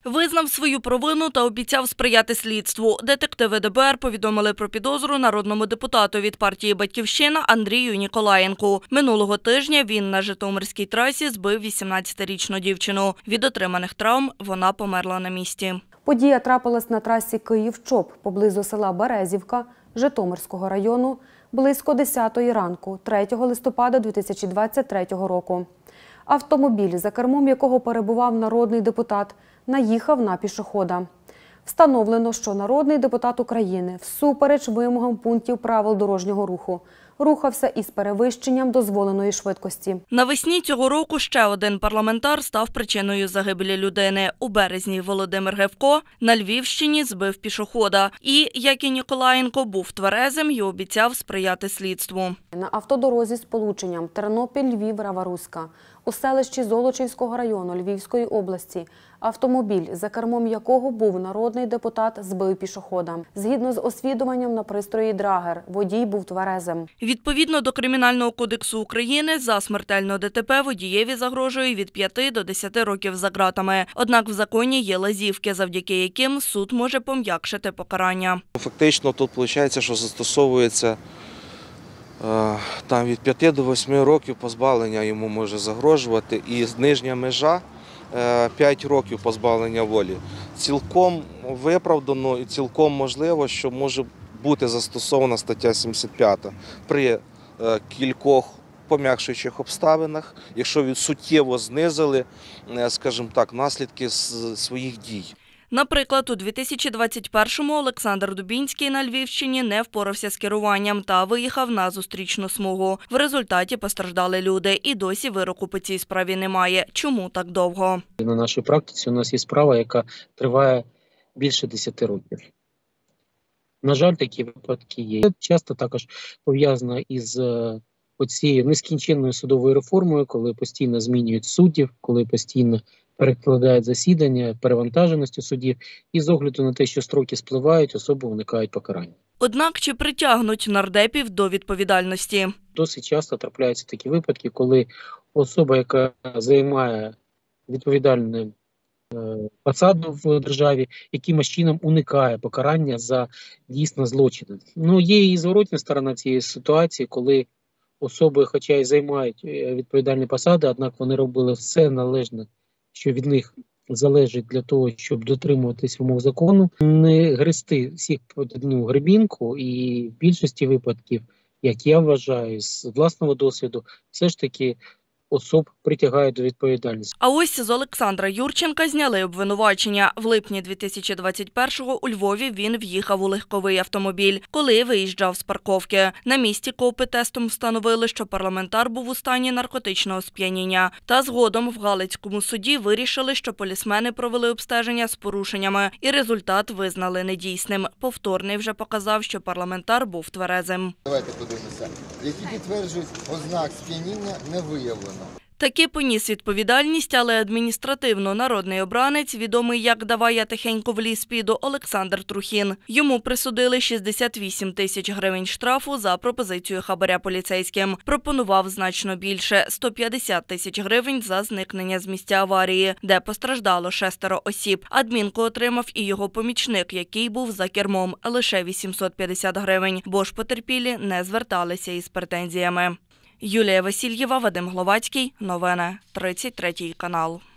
Визнав свою провину та обіцяв сприяти слідству. Детективи ДБР повідомили про підозру народному депутату від партії «Батьківщина» Андрію Ніколаєнку. Минулого тижня він на Житомирській трасі збив 18-річну дівчину. Від отриманих травм вона померла на місці. Подія трапилась на трасі Київ-Чоп поблизу села Березівка Житомирського району близько 10-ї ранку 3 листопада 2023 року. Автомобіль, за кермом якого перебував народний депутат, наїхав на пішохода. Встановлено, що народний депутат України всупереч вимогам пунктів правил дорожнього руху рухався із перевищенням дозволеної швидкості. Навесні цього року ще один парламентар став причиною загибелі людини. У березні Володимир Гевко на Львівщині збив пішохода. І, як і Ніколаєнко, був тверезим і обіцяв сприяти слідству. На автодорозі з сполученням Тернопіль-Львів-Раваруська у селищі Золочівського району Львівської області автомобіль, за кермом якого був народний депутат, збив пішохода. Згідно з освідуванням на пристрої Драгер, водій був тверезим. Відповідно до Кримінального кодексу України, за смертельне ДТП водієві загрожує від 5 до 10 років за ґратами. Однак в законі є лазівки, завдяки яким суд може пом'якшити покарання. Фактично тут виходить, що застосовується від 5 до 8 років позбавлення йому може загрожувати, і нижня межа 5 років позбавлення волі. Цілком виправдано і цілком можливо, що може бути застосована стаття 75 при кількох пом'якшуючих обставинах, якщо суттєво знизили, скажімо так, наслідки своїх дій. Наприклад, у 2021-му Олександр Дубінський на Львівщині не впорався з керуванням та виїхав на зустрічну смугу. В результаті постраждали люди. І досі вироку по цій справі немає. Чому так довго? На нашій практиці у нас є справа, яка триває більше 10 років. На жаль, такі випадки є. Часто також пов'язано із оцією нескінченною судовою реформою, коли постійно змінюють суддів, коли постійно перекладають засідання, перевантаженості судів, і з огляду на те, що строки спливають, особи уникають покарання. Однак, чи притягнуть нардепів до відповідальності? Досить часто трапляються такі випадки, коли особа, яка займає відповідальну посаду в державі, якимось чином уникає покарання за дійсно злочини. Є і зворотна сторона цієї ситуації, коли особи, хоча й займають відповідальні посади, однак вони робили все належне, що від них залежить для того, щоб дотримуватись вимог закону, не гризти всіх під одну гребінку, і в більшості випадків, як я вважаю, з власного досвіду, все ж таки особ притягають до відповідальності. А ось з Олександра Юрченка зняли обвинувачення. В липні 2021-го у Львові він в'їхав у легковий автомобіль, коли виїжджав з парковки. На місці КОПи тестом встановили, що парламентар був у стані наркотичного сп'яніння. Та згодом в Галицькому суді вирішили, що полісмени провели обстеження з порушеннями, і результат визнали недійсним. Повторний вже показав, що парламентар був тверезим. Давайте подивимося. Які підтверджують, ознак сп'яніння не виявлено. Таки поніс відповідальність, але адміністративно народний обранець, відомий як «Давай я тихенько в ліс піду» Олександр Трухін. Йому присудили 68 тисяч гривень штрафу за пропозицію хабаря поліцейським. Пропонував значно більше – 150 тисяч гривень за зникнення з місця аварії, де постраждало 6 осіб. Адмінку отримав і його помічник, який був за кермом – лише 850 гривень, бо ж потерпілі не зверталися із претензіями. Юлія Васильєва, Вадим Гловацький. Новини. 33 канал.